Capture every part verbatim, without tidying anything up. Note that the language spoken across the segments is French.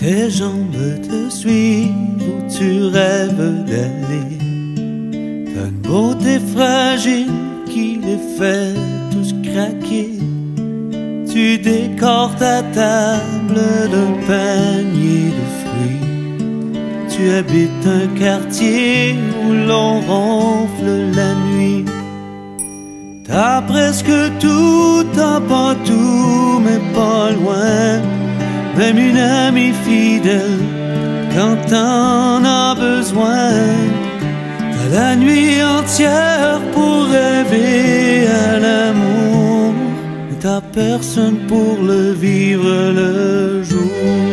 Tes jambes te suivent où tu rêves d'aller. T'as une beauté fragile qui les fait tous craquer. Tu décores ta table d'un panier de fruits. Tu habites un quartier où l'on ronfle la nuit. T'as presque tout, t'as pas tout, mais pas loin. Même une amie fidèle quand t'en as besoin. T'as la nuit entière pour rêver à l'amour, mais t'as personne pour le vivre le jour.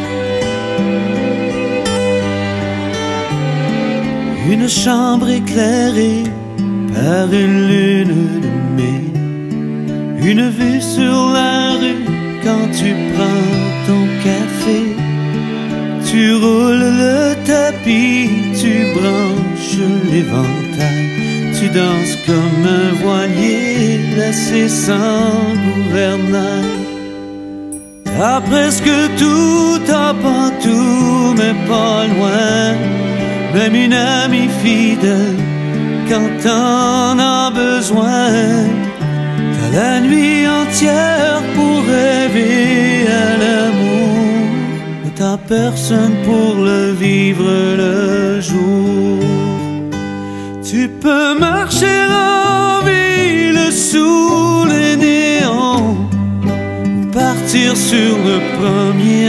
Une chambre éclairée par une lune de mai, une vue sur la rue quand tu prends ton café. Tu roules le tapis, tu branches l'éventail, tu danses comme un voilier laissé sans gouvernail. T'as presque tout, t'as pas tout, mais pas loin. Même une amie fidèle quand t'en as besoin. T'as la nuit entière pour rêver à l'amour, mais t'as personne pour le vivre le jour. Tu peux marcher en ville sous les néons, ou partir sur le premier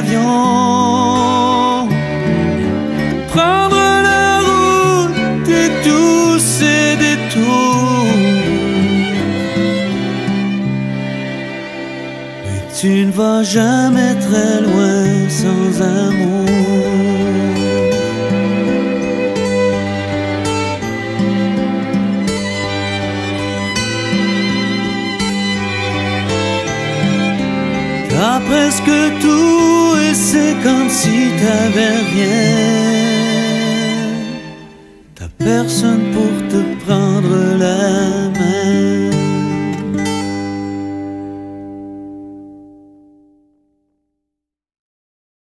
avion, prendre la route et tous ses détours. Tu ne vas jamais très loin sans amour. T'as presque tout et c'est comme si t'avais rien. T'as personne pour te prendre la main.